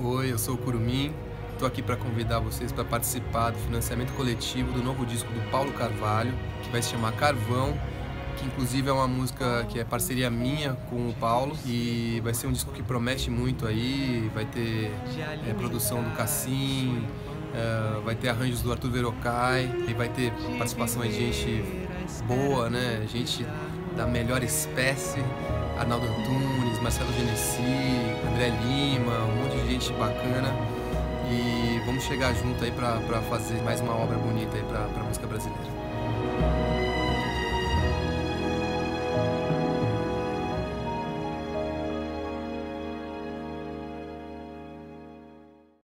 Oi, eu sou o Curumim, estou aqui para convidar vocês para participar do financiamento coletivo do novo disco do Paulo Carvalho, que vai se chamar Carvão, que inclusive é uma música que é parceria minha com o Paulo, e vai ser um disco que promete muito aí, vai ter produção do Cassim, vai ter arranjos do Arthur Verocai, e vai ter participação de gente boa, né? Gente da melhor espécie, Arnaldo Antunes, Marcelo Genesi, André Lima, um monte de gente bacana, e vamos chegar junto aí para fazer mais uma obra bonita aí para a música brasileira.